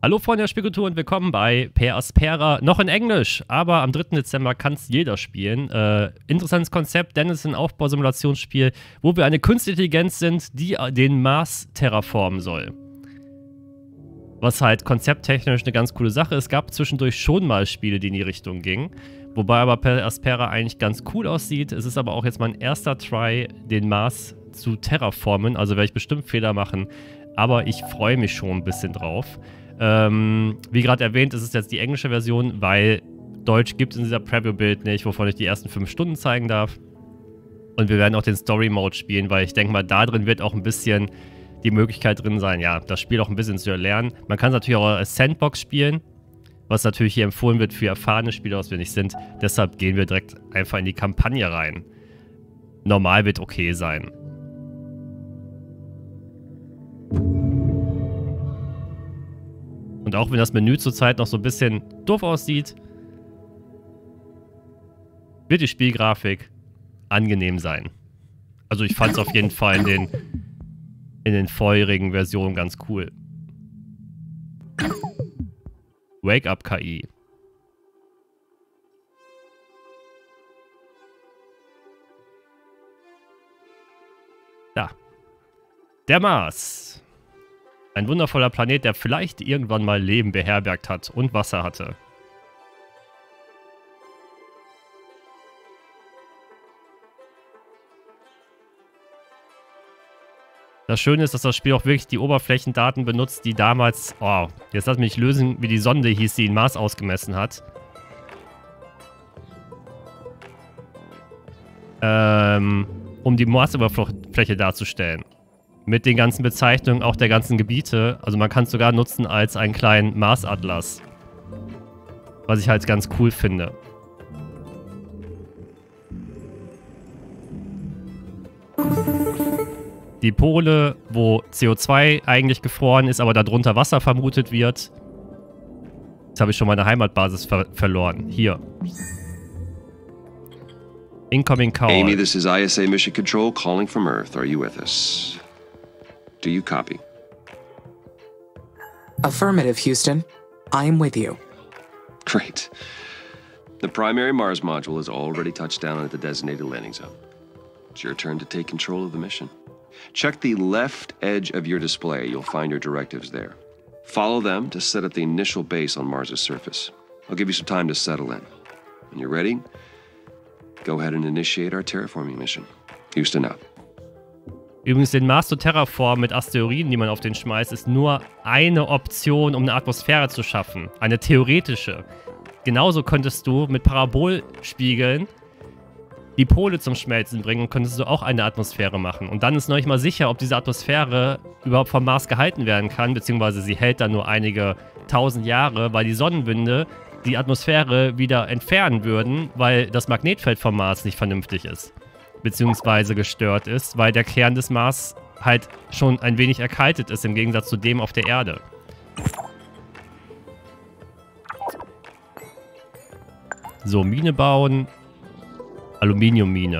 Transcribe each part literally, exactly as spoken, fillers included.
Hallo Freunde der Spielkultur und willkommen bei Per Aspera, noch in Englisch, aber am dritten Dezember kann es jeder spielen. Äh, interessantes Konzept, denn es ist ein Aufbausimulationsspiel, wo wir eine künstliche Intelligenz sind, die den Mars terraformen soll. Was halt konzepttechnisch eine ganz coole Sache ist. Es gab zwischendurch schon mal Spiele, die in die Richtung gingen, wobei aber Per Aspera eigentlich ganz cool aussieht. Es ist aber auch jetzt mein erster Try, den Mars zu terraformen, also werde ich bestimmt Fehler machen, aber ich freue mich schon ein bisschen drauf. Ähm, wie gerade erwähnt, ist es jetzt die englische Version, weil Deutsch gibt es in dieser Preview-Build nicht, wovon ich die ersten fünf Stunden zeigen darf. Und wir werden auch den Story-Mode spielen, weil ich denke mal, da drin wird auch ein bisschen die Möglichkeit drin sein, ja, das Spiel auch ein bisschen zu erlernen. Man kann es natürlich auch als Sandbox spielen, was natürlich hier empfohlen wird für erfahrene Spieler, was wir nicht sind. Deshalb gehen wir direkt einfach in die Kampagne rein. Normal wird okay sein. Und auch wenn das Menü zurzeit noch so ein bisschen doof aussieht, wird die Spielgrafik angenehm sein. Also ich fand es auf jeden Fall in den, in den vorherigen Versionen ganz cool. Wake-up K I. Da. Der Mars. Ein wundervoller Planet, der vielleicht irgendwann mal Leben beherbergt hat und Wasser hatte. Das Schöne ist, dass das Spiel auch wirklich die Oberflächendaten benutzt, die damals... Oh, jetzt lass mich lösen, wie die Sonde hieß, die den Mars ausgemessen hat. Ähm, um die Marsoberfläche darzustellen. Mit den ganzen Bezeichnungen auch der ganzen Gebiete. Also man kann es sogar nutzen als einen kleinen Marsatlas. Was ich halt ganz cool finde. Die Pole, wo C O zwei eigentlich gefroren ist, aber darunter Wasser vermutet wird. Jetzt habe ich schon meine Heimatbasis ver verloren. Hier. Incoming call. Amy, this is I S A Mission Control calling from Earth. Are you with us? Do you copy? Affirmative, Houston. I am with you. Great. The primary Mars module has already touched down at the designated landing zone. It's your turn to take control of the mission. Check the left edge of your display. You'll find your directives there. Follow them to set up the initial base on Mars's surface. I'll give you some time to settle in. When you're ready, go ahead and initiate our terraforming mission. Houston out. Übrigens, den Mars zu terraformen mit Asteroiden, die man auf den schmeißt, ist nur eine Option, um eine Atmosphäre zu schaffen. Eine theoretische. Genauso könntest du mit Parabolspiegeln die Pole zum Schmelzen bringen und könntest du auch eine Atmosphäre machen. Und dann ist noch nicht mal sicher, ob diese Atmosphäre überhaupt vom Mars gehalten werden kann, beziehungsweise sie hält dann nur einige tausend Jahre, weil die Sonnenwinde die Atmosphäre wieder entfernen würden, weil das Magnetfeld vom Mars nicht vernünftig ist. Beziehungsweise gestört ist, weil der Kern des Mars halt schon ein wenig erkaltet ist, im Gegensatz zu dem auf der Erde. So, Mine bauen. Aluminiummine.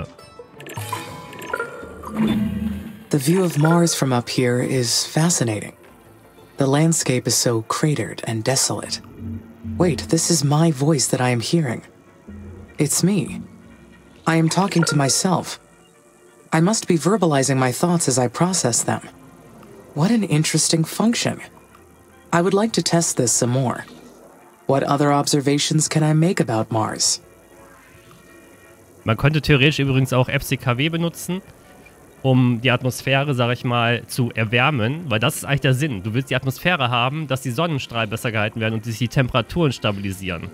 The view of Mars from up here is fascinating. The landscape is so cratered and desolate. Wait, this is my voice that I am hearing. It's me. I am talking to myself. I must be verbalizing my thoughts as I process them. What an interesting function. I would like to test this some more. What other observations can I make about Mars? Man könnte theoretisch übrigens auch F C K W benutzen, um die Atmosphäre, sag ich mal, zu erwärmen, weil das ist eigentlich der Sinn. Du willst die Atmosphäre haben, dass die Sonnenstrahlen besser gehalten werden und sich die Temperaturen stabilisieren.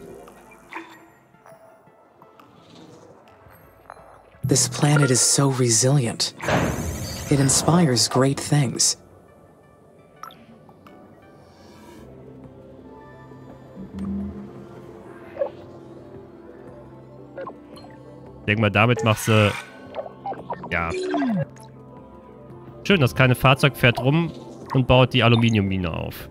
This planet is so resilient. It inspires great things. Ich denke mal, damit machst du... Ja. Schön, das kleine Fahrzeug fährt rum und baut die Aluminiummine auf.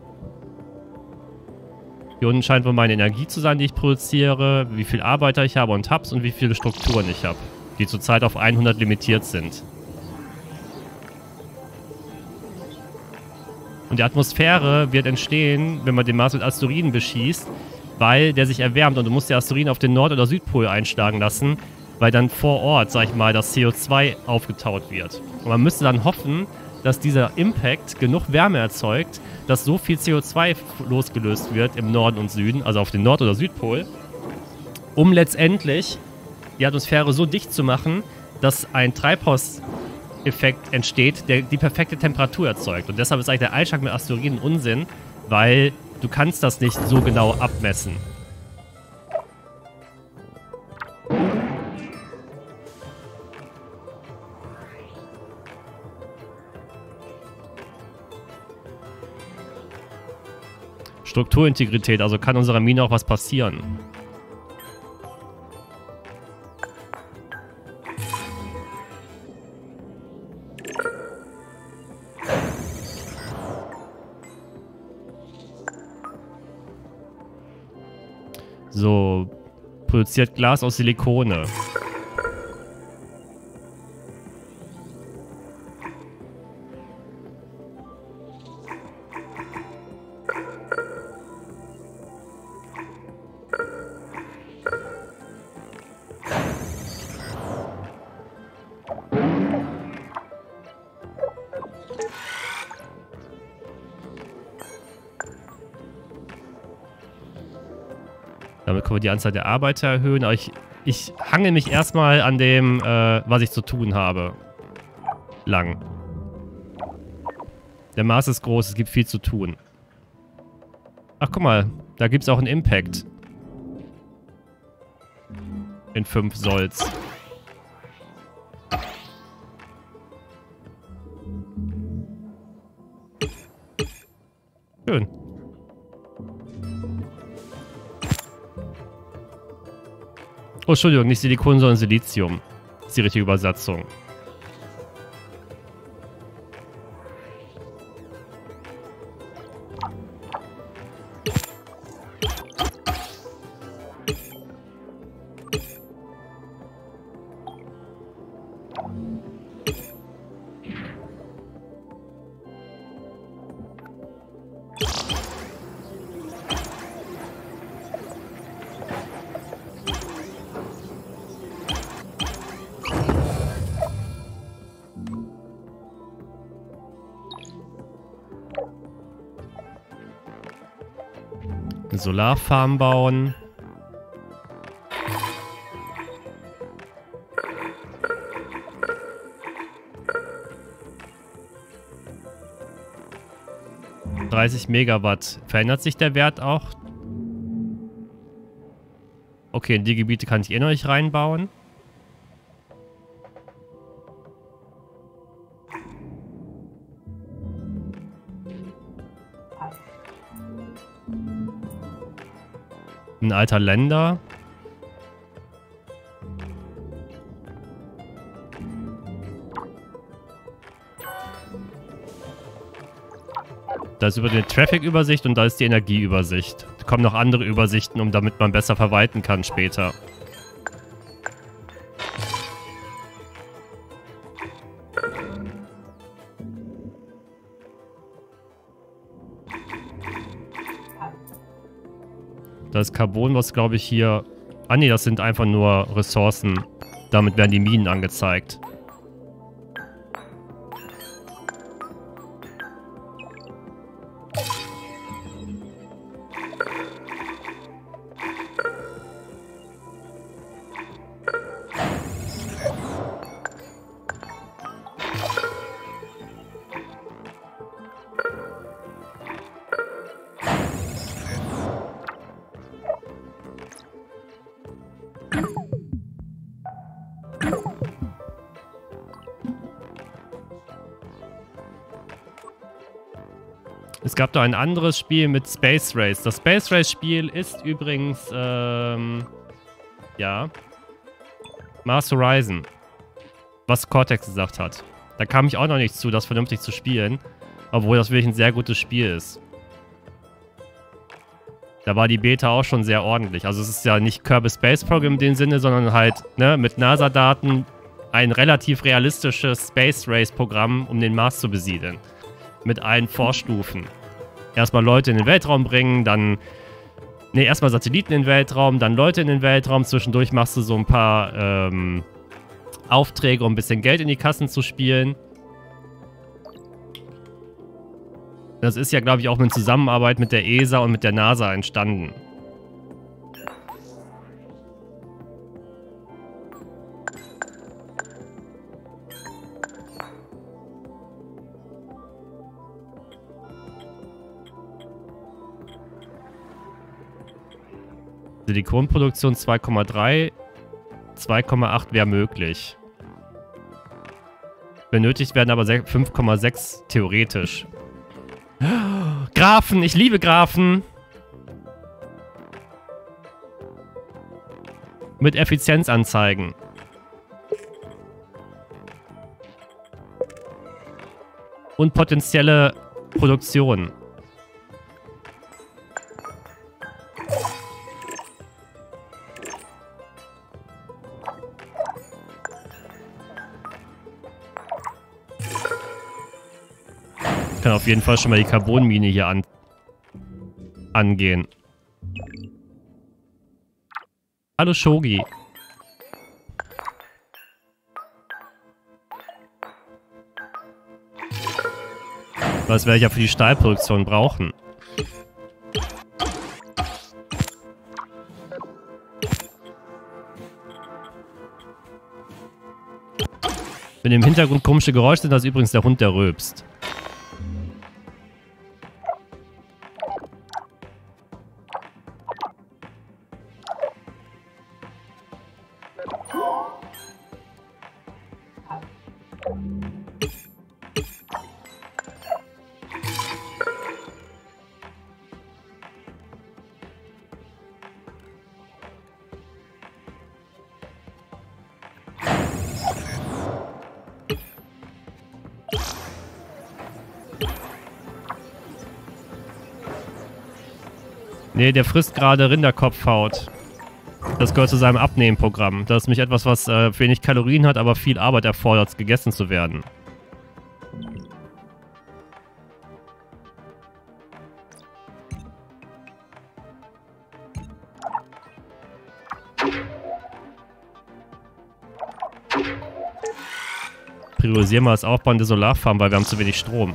Hier unten scheint wohl meine Energie zu sein, die ich produziere, wie viele Arbeiter ich habe und Hubs und wie viele Strukturen ich habe, die zurzeit auf hundert limitiert sind. Und die Atmosphäre wird entstehen, wenn man den Mars mit Asteroiden beschießt, weil der sich erwärmt und du musst die Asteroiden auf den Nord- oder Südpol einschlagen lassen, weil dann vor Ort, sag ich mal, das C O zwei aufgetaut wird. Und man müsste dann hoffen, dass dieser Impact genug Wärme erzeugt, dass so viel C O zwei losgelöst wird im Norden und Süden, also auf den Nord- oder Südpol, um letztendlich die Atmosphäre so dicht zu machen, dass ein Treibhauseffekt entsteht, der die perfekte Temperatur erzeugt. Und deshalb ist eigentlich der Einschlag mit Asteroiden Unsinn, weil du kannst das nicht so genau abmessen. Strukturintegrität, also kann unserer Mine auch was passieren. So, produziert Glas aus Silikone. Damit können wir die Anzahl der Arbeiter erhöhen. Aber ich, ich hange mich erstmal an dem, äh, was ich zu tun habe. Lang. Der Mars ist groß, es gibt viel zu tun. Ach, guck mal. Da gibt es auch einen Impact. In fünf Solls. Schön. Oh, Entschuldigung, nicht Silikon, sondern Silizium. Das ist die richtige Übersetzung. Eine Solarfarm bauen. dreißig Megawatt. Verändert sich der Wert auch? Okay, in die Gebiete kann ich eh noch nicht reinbauen. Ein alter Länder. Da ist über die Traffic-Übersicht und da ist die Energieübersicht. Da kommen noch andere Übersichten, um damit man besser verwalten kann später. Das ist Carbon, was glaube ich hier... Ah ne, das sind einfach nur Ressourcen. Damit werden die Minen angezeigt. Es gab da ein anderes Spiel mit Space Race. Das Space Race Spiel ist übrigens, ähm, ja, Mars Horizon. Was Cortex gesagt hat. Da kam ich auch noch nicht zu, das vernünftig zu spielen. Obwohl das wirklich ein sehr gutes Spiel ist. Da war die Beta auch schon sehr ordentlich. Also es ist ja nicht Kerbal Space Program in dem Sinne, sondern halt, ne, mit NASA-Daten ein relativ realistisches Space Race Programm, um den Mars zu besiedeln. mit allen Vorstufen. Erstmal Leute in den Weltraum bringen, dann... Ne, erstmal Satelliten in den Weltraum, dann Leute in den Weltraum. Zwischendurch machst du so ein paar ähm, Aufträge, um ein bisschen Geld in die Kassen zu spielen. Das ist ja, glaube ich, auch in Zusammenarbeit mit der E S A und mit der NASA entstanden. Silikonproduktion zwei Komma drei, zwei Komma acht wäre möglich. Benötigt werden aber fünf Komma sechs theoretisch. Graphen, ich liebe Graphen. Mit Effizienzanzeigen. Und potenzielle Produktion. Ich kann auf jeden Fall schon mal die Carbonmine hier an angehen. Hallo Shogi. Was werde ich ja für die Stahlproduktion brauchen? Wenn im Hintergrund komische Geräusche sind, das ist übrigens der Hund, der rülpst. Nee, der frisst gerade Rinderkopfhaut. Das gehört zu seinem Abnehmprogramm. Das ist nämlich etwas, was äh, wenig Kalorien hat, aber viel Arbeit erfordert, gegessen zu werden. Priorisieren wir das Aufbauen der Solarfarm, weil wir haben zu wenig Strom.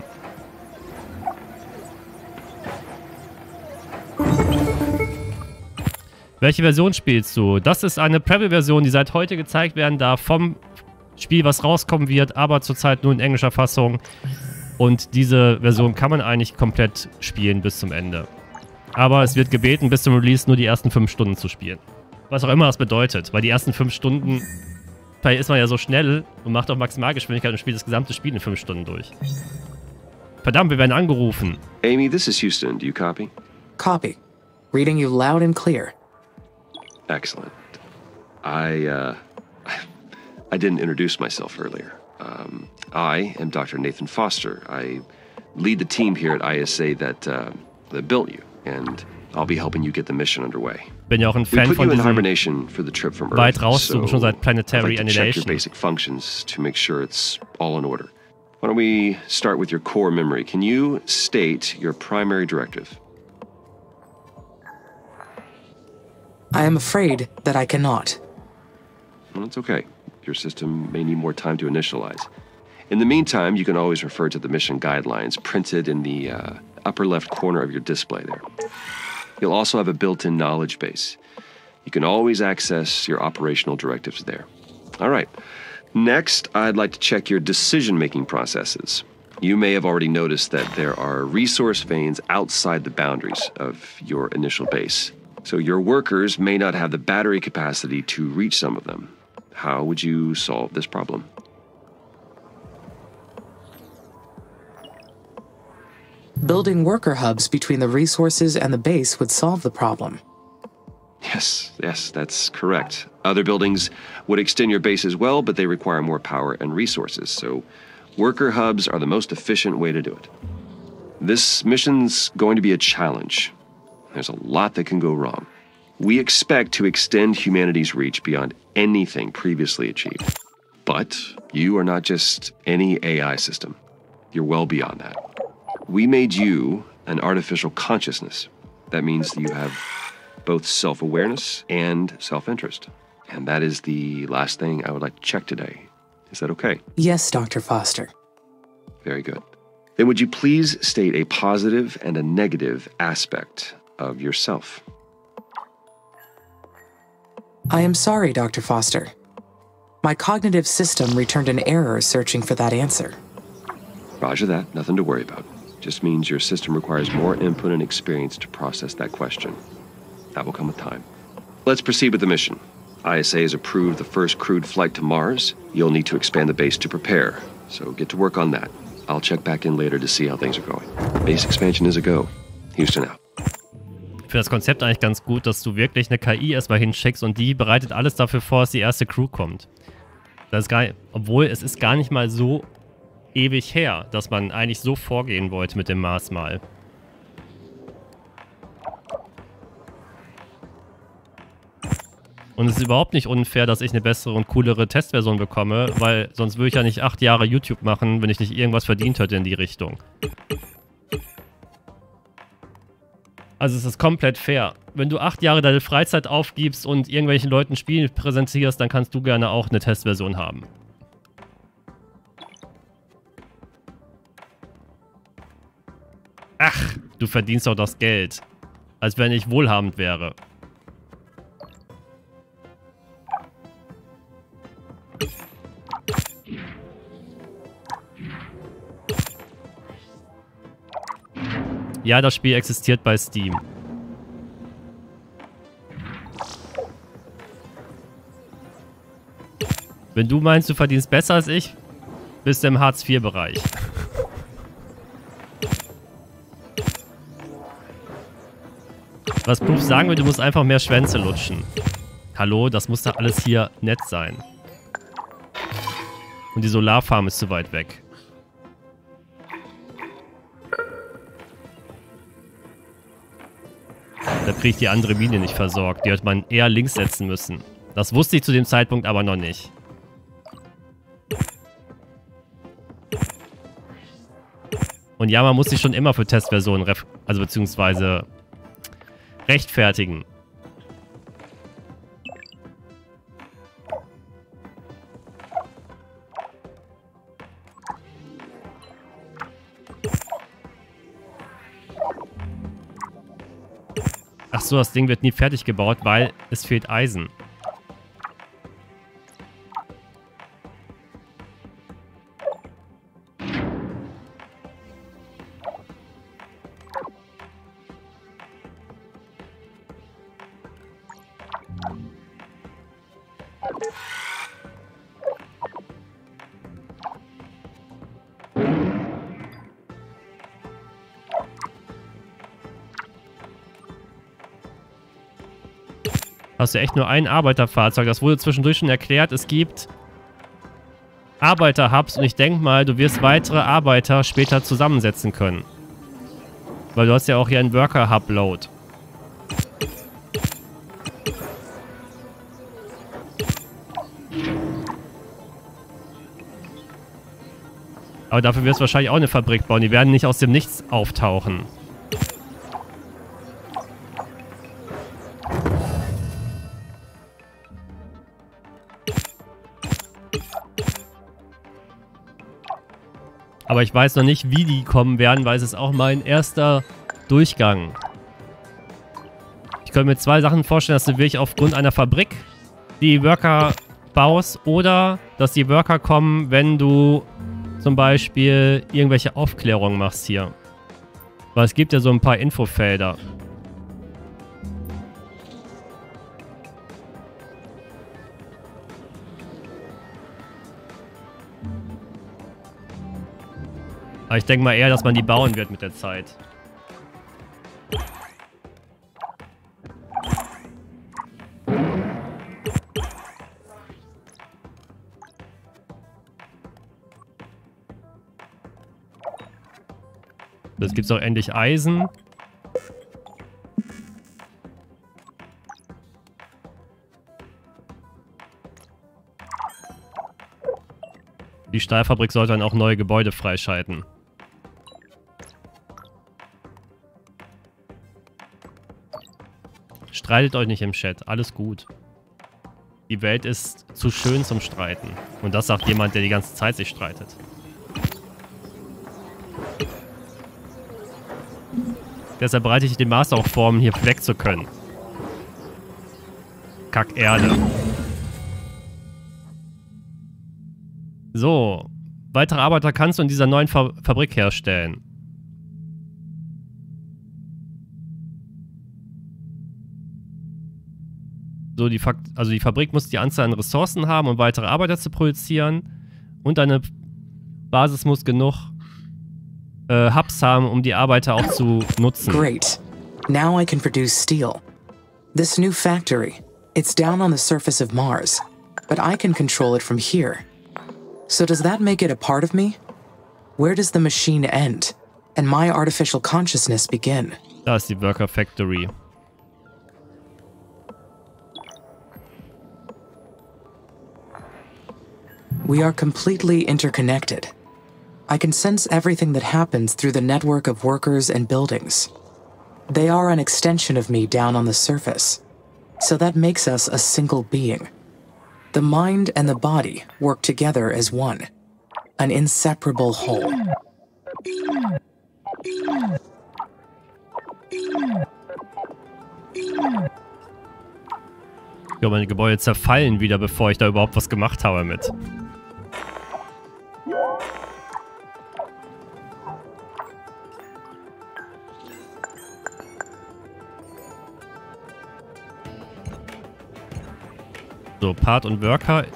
Welche Version spielst du? Das ist eine Preview-Version, die seit heute gezeigt werden darf vom Spiel, was rauskommen wird, aber zurzeit nur in englischer Fassung. Und diese Version kann man eigentlich komplett spielen bis zum Ende. Aber es wird gebeten, bis zum Release nur die ersten fünf Stunden zu spielen. Was auch immer das bedeutet, weil die ersten fünf Stunden, vielleicht ist man ja so schnell und macht auf Maximalgeschwindigkeit und spielt das gesamte Spiel in fünf Stunden durch. Verdammt, wir werden angerufen. Amy, this is Houston. Do you copy? Copy. Reading you loud and clear. Excellent. I, uh, I didn't introduce myself earlier. Um, I am Doctor Nathan Foster. I lead the team here at I S A that, uh, that built you, and I'll be helping you get the mission underway. Bin ja auch ein Fan von diesem weit raussuchen, schon seit Planetary Annihilation. Check your basic functions to make sure it's all in order. Why don't we start with your core memory? Can you state your primary directive? I am afraid that I cannot. Well, it's okay. Your system may need more time to initialize. In the meantime, you can always refer to the mission guidelines printed in the uh, upper left corner of your display there. You'll also have a built-in knowledge base. You can always access your operational directives there. All right. Next, I'd like to check your decision-making processes. You may have already noticed that there are resource veins outside the boundaries of your initial base. So your workers may not have the battery capacity to reach some of them. How would you solve this problem? Building worker hubs between the resources and the base would solve the problem. Yes, yes, that's correct. Other buildings would extend your base as well, but they require more power and resources. So worker hubs are the most efficient way to do it. This mission's going to be a challenge. There's a lot that can go wrong. We expect to extend humanity's reach beyond anything previously achieved. But you are not just any A I system. You're well beyond that. We made you an artificial consciousness. That means you have both self-awareness and self-interest. And that is the last thing I would like to check today. Is that okay? Yes, Doctor Foster. Very good. Then would you please state a positive and a negative aspect of yourself? I am sorry, Doctor Foster. My cognitive system returned an error searching for that answer. Roger that. Nothing to worry about. Just means your system requires more input and experience to process that question. That will come with time. Let's proceed with the mission. I S A has approved the first crewed flight to Mars. You'll need to expand the base to prepare, so get to work on that. I'll check back in later to see how things are going. Base expansion is a go. Houston out. Für das Konzept eigentlich ganz gut, dass du wirklich eine K I erstmal hinschickst und die bereitet alles dafür vor, dass die erste Crew kommt. Das ist gar nicht, obwohl es ist gar nicht mal so ewig her, dass man eigentlich so vorgehen wollte mit dem Mars mal. Und es ist überhaupt nicht unfair, dass ich eine bessere und coolere Testversion bekomme, weil sonst würde ich ja nicht acht Jahre YouTube machen, wenn ich nicht irgendwas verdient hätte in die Richtung. Also es ist komplett fair. Wenn du acht Jahre deine Freizeit aufgibst und irgendwelchen Leuten Spiele präsentierst, dann kannst du gerne auch eine Testversion haben. Ach, du verdienst doch das Geld. Als wenn ich wohlhabend wäre. Ja, das Spiel existiert bei Steam. Wenn du meinst, du verdienst besser als ich, bist du im Hartz vier Bereich. Was Proof sagen will, du musst einfach mehr Schwänze lutschen. Hallo, das muss doch alles hier nett sein. Und die Solarfarm ist zu weit weg. Da kriege ich die andere Mine nicht versorgt. Die hätte man eher links setzen müssen. Das wusste ich zu dem Zeitpunkt aber noch nicht. Und ja, man muss sich schon immer für Testversionen, ref also beziehungsweise rechtfertigen. Ach so, das Ding wird nie fertig gebaut, weil es fehlt Eisen. Hast du echt nur ein Arbeiterfahrzeug? Das wurde zwischendurch schon erklärt. Es gibt Arbeiter-Hubs und ich denke mal, du wirst weitere Arbeiter später zusammensetzen können. Weil du hast ja auch hier einen Worker-Hub-Load. Aber dafür wirst du wahrscheinlich auch eine Fabrik bauen. Die werden nicht aus dem Nichts auftauchen. Aber ich weiß noch nicht, wie die kommen werden, weil es ist auch mein erster Durchgang. Ich könnte mir zwei Sachen vorstellen, dass du wirklich aufgrund einer Fabrik die Worker baust oder dass die Worker kommen, wenn du zum Beispiel irgendwelche Aufklärungen machst hier. Weil es gibt ja so ein paar Infofelder. Aber ich denke mal eher, dass man die bauen wird mit der Zeit. Jetzt gibt es auch endlich Eisen. Die Stahlfabrik sollte dann auch neue Gebäude freischalten. Streitet euch nicht im Chat. Alles gut. Die Welt ist zu schön zum Streiten. Und das sagt jemand, der die ganze Zeit sich streitet. Deshalb bereite ich den Master auch vor, um hier weg zu können. Kack Erde. So. Weitere Arbeiter kannst du in dieser neuen Fa Fabrik herstellen. So, die Fakt also die Fabrik muss die Anzahl an Ressourcen haben, um weitere Arbeiter zu produzieren. Und deine Basis muss genug äh, Hubs haben, um die Arbeiter auch zu nutzen. Great. Now I can produce steel. This new factory, it's down on the surface of Mars, but I can control it from here. So does that make it a part of me? Where does the machine end and my artificial consciousness begin? Da ist die Worker Factory. We are completely interconnected. I can sense everything that happens through the network of workers and buildings. They are an extension of me down on the surface. So that makes us a single being. The mind and the body work together as one. An inseparable whole. Ja, meine Gebäude zerfallen wieder, bevor ich da überhaupt was gemacht habe mit. So, Part und Worker.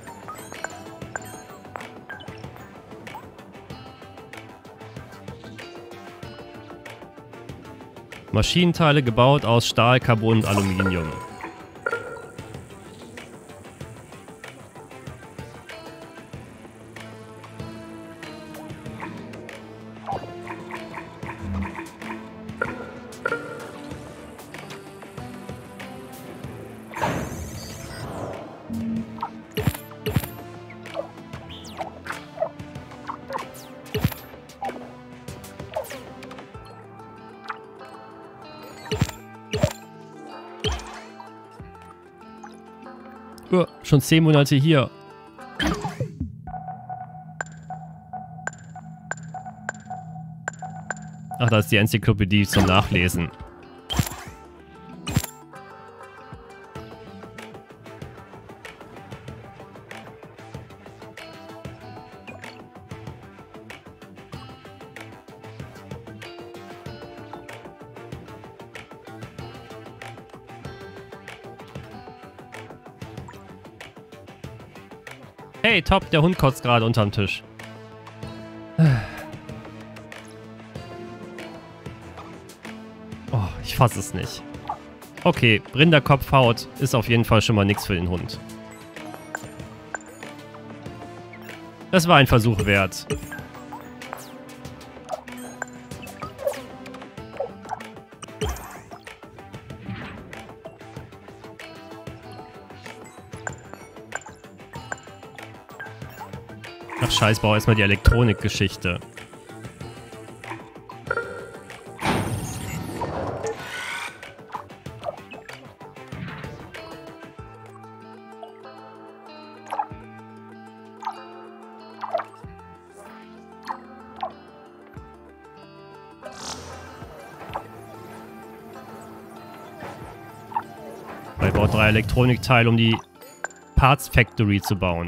Maschinenteile gebaut aus Stahl, Carbon und Aluminium. Oh, schon zehn Monate hier. Ach, da ist die Enzyklopädie zum Nachlesen. Hey, top, der Hund kotzt gerade unterm Tisch. Oh, ich fasse es nicht. Okay, Rinderkopfhaut ist auf jeden Fall schon mal nichts für den Hund. Das war ein Versuch wert. Ach scheiß, bau erstmal die Elektronikgeschichte. Ich brauche drei Elektronikteile, um die Parts Factory zu bauen.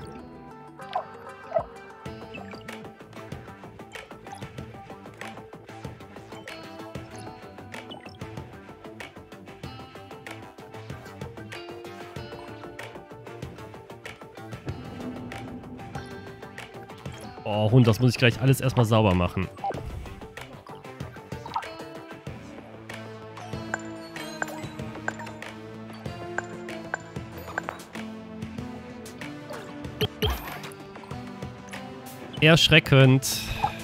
Oh, Hund, das muss ich gleich alles erstmal sauber machen. Erschreckend.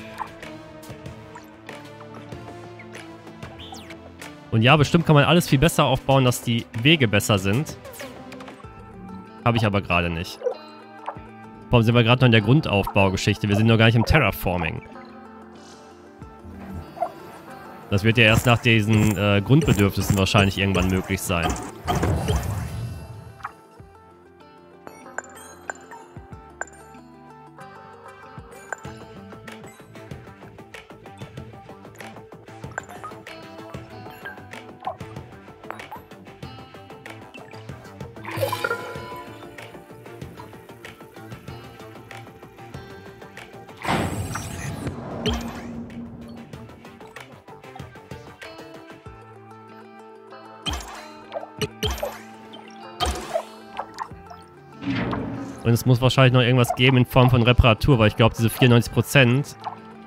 Und ja, bestimmt kann man alles viel besser aufbauen, dass die Wege besser sind. Habe ich aber gerade nicht. Warum sind wir gerade noch in der Grundaufbaugeschichte? Wir sind noch gar nicht im Terraforming. Das wird ja erst nach diesen äh, Grundbedürfnissen wahrscheinlich irgendwann möglich sein. Und es muss wahrscheinlich noch irgendwas geben in Form von Reparatur, weil ich glaube, diese vierundneunzig Prozent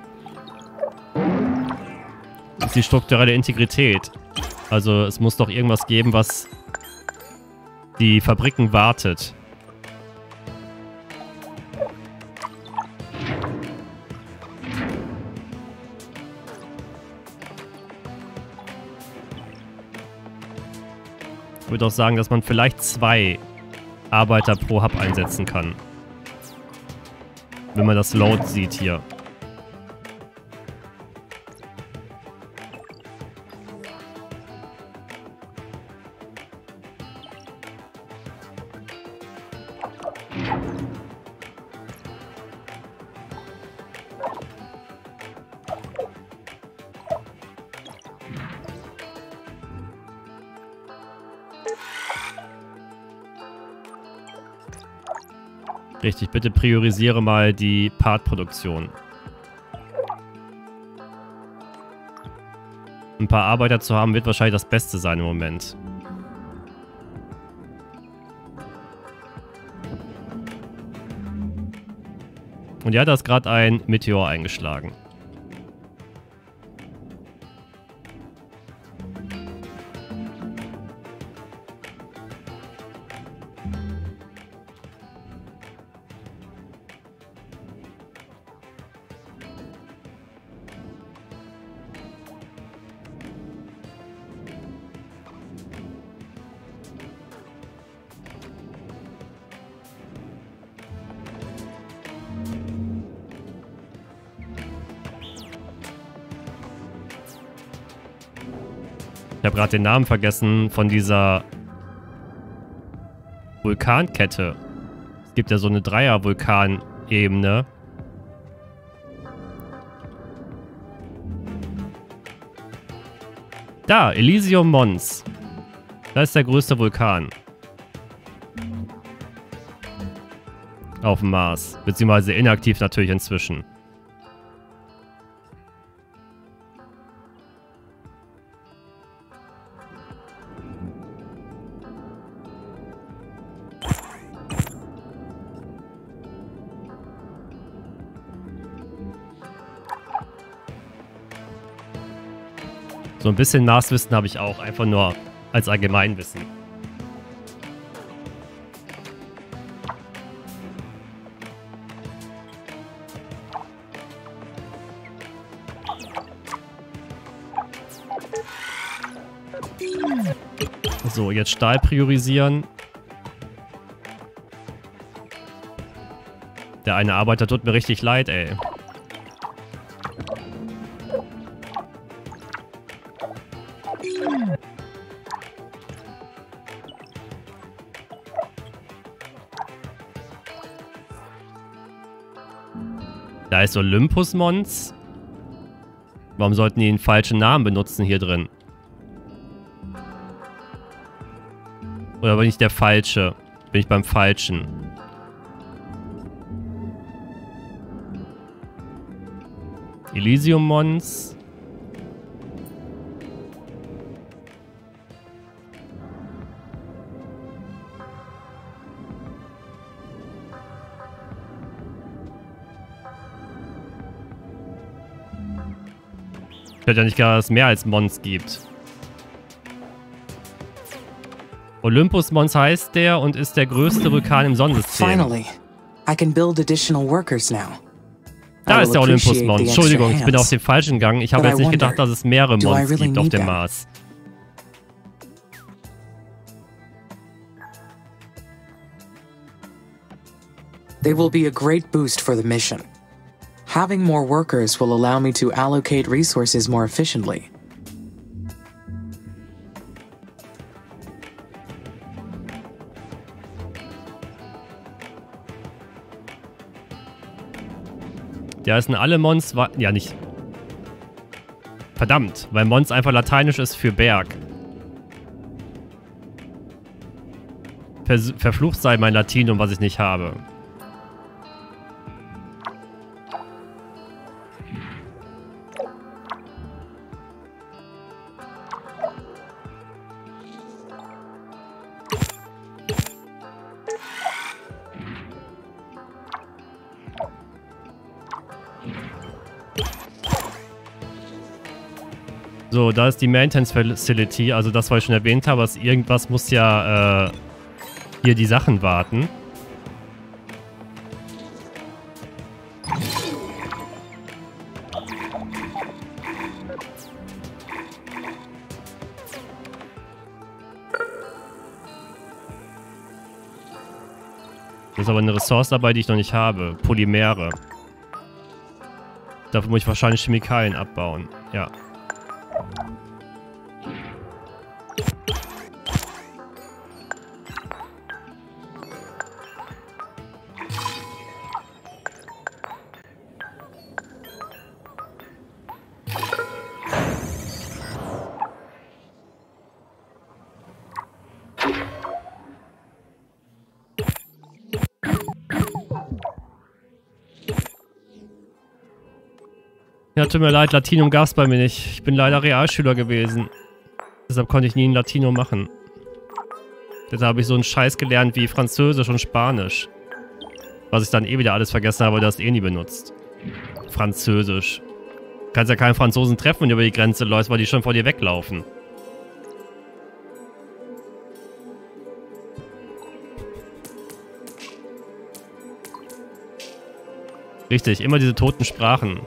ist die strukturelle Integrität. Also es muss doch irgendwas geben, was die Fabriken wartet. Ich würde auch sagen, dass man vielleicht zwei Arbeiter pro Hub einsetzen kann. Wenn man das Load sieht hier. Richtig, bitte priorisiere mal die Partproduktion. Ein paar Arbeiter zu haben, wird wahrscheinlich das Beste sein im Moment. Und ja, da ist gerade ein Meteor eingeschlagen. Ich habe gerade den Namen vergessen von dieser Vulkankette. Es gibt ja so eine Dreier-Vulkanebene. Da, Elysium Mons. Da ist der größte Vulkan. Auf dem Mars. Beziehungsweise inaktiv natürlich inzwischen. So ein bisschen Marswissen habe ich auch, einfach nur als Allgemeinwissen. So, jetzt Stahl priorisieren. Der eine Arbeiter tut mir richtig leid, ey. Da ist Olympus Mons. Warum sollten die einen falschen Namen benutzen hier drin? Oder bin ich der Falsche? Bin ich beim Falschen? Elysium Mons. Ich hätte ja nicht gedacht, dass es mehr als Mons gibt. Olympus Mons heißt der und ist der größte Vulkan im Sonnensystem. Finally, I can build additional workers now. Da ist der Olympus Mons. Entschuldigung, ich bin auf den falschen Gang. Ich habe jetzt nicht gedacht, dass es mehrere Mons gibt auf dem Mars. They will be a great boost for the mission. Having more workers will allow me to allocate resources more efficiently. Die heißen alle Mons... Ja, nicht... Verdammt, weil Mons einfach lateinisch ist für Berg. Vers verflucht sei mein Latinum, was ich nicht habe. So, da ist die Maintenance Facility, also das, was ich schon erwähnt habe, dass irgendwas muss ja äh, hier die Sachen warten. Das ist aber eine Ressource dabei, die ich noch nicht habe. Polymere. Dafür muss ich wahrscheinlich Chemikalien abbauen. Ja. Ja, tut mir leid, Latinum gab es bei mir nicht. Ich bin leider Realschüler gewesen. Deshalb konnte ich nie ein Latinum machen. Deshalb habe ich so einen Scheiß gelernt wie Französisch und Spanisch. Was ich dann eh wieder alles vergessen habe, das eh nie benutzt. Französisch. Du kannst ja keinen Franzosen treffen, wenn du über die Grenze läufst, weil die schon vor dir weglaufen. Richtig, immer diese toten Sprachen.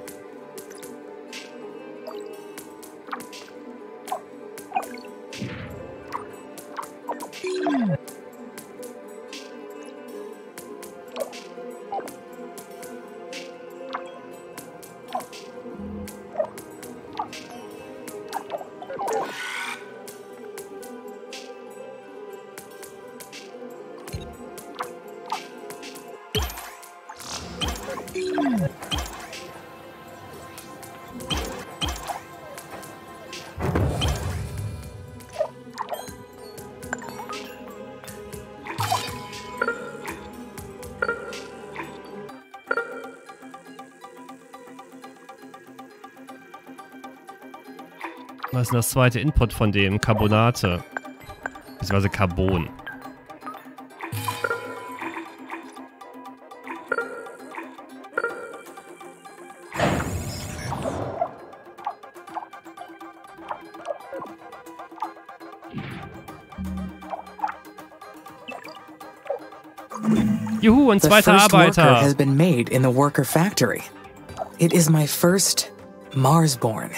Was ist denn das zweite Input von dem? Carbonate. Beziehungsweise Carbon. Juhu, ein zweiter Arbeiter. Worker has been made in the worker factory. It is my first Marsborn.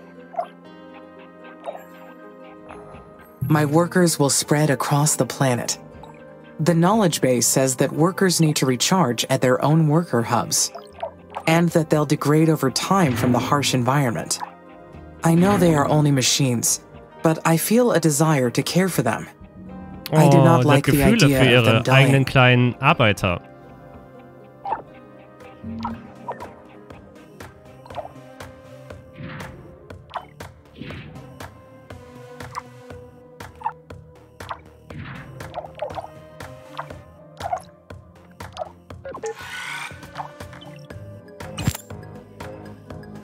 My workers will spread across the planet. The knowledge base says that workers need to recharge at their own worker hubs, and that they'll degrade over time from the harsh environment. I know they are only machines, but I feel a desire to care for them. Oh, I do not like the Gefühle idea für of them ihre dying. eigenen kleinen Arbeiter.